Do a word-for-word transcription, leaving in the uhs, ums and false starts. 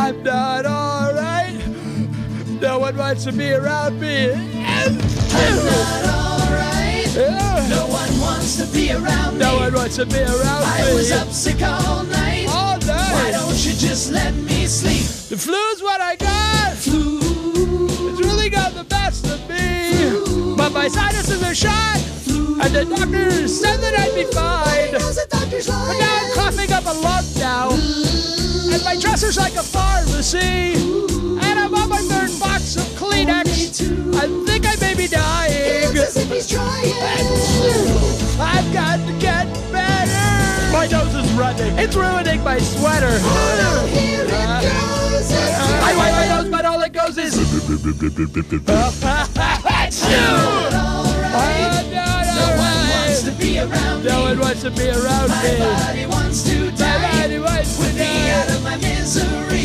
I'm not alright. No one wants to be around me. I'm not alright. Yeah. No one wants to be around me. No one wants to be around I me. was up sick all night. All night. Why don't you just let me sleep? The flu's what I got. Flu. It's really got the best of me. Flu. But my sinuses are shot. Flu. And the doctor said that I'd be fine. The doctor's lying. But now I'm coughing up a lung now. And my dresser's like a pharmacy. And I'm on my third box of Kleenex. I think I may be dying. As if he's trying. I've got to get better. My nose is running. It's ruining my sweater. Oh no, here it goes. I wipe my nose, but all it goes is. To be around no me. one wants to be around my me. My body wants to die. My body wants to Put die. me out of my misery.